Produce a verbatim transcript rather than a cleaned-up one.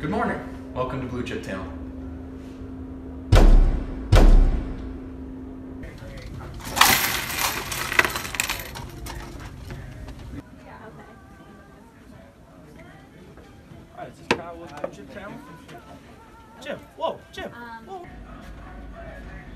Good morning. Welcome to Blue Chip Town. Alright, is this Kyle with Blue Chip Town? Jim, whoa, Jim, whoa.